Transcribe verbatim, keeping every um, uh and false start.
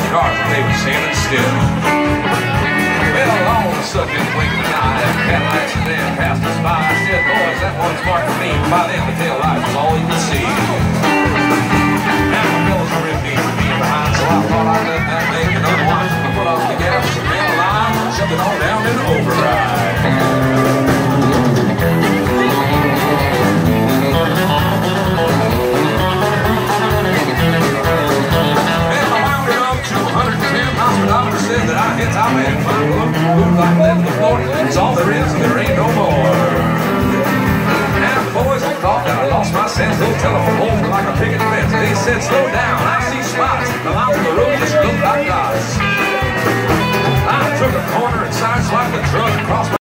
cars, but they were standing still. Well, all of a sudden, in the blink of an eye, that Cadillac sedan passed us by. I said, boys, that one's marked for me. By then, the tail light was all you could see. Now my fellas are in deep for being behind, so I thought I'd let that make another one. I put off the gas, ran a line, shoved it all down in overdrive. Doctor said that I hit top end, fine look, move like that in the floor. It's all there is, and there ain't no more. And the boys, they thought that I lost my sense. Those telephone poles were like a picket fence. They said, slow down.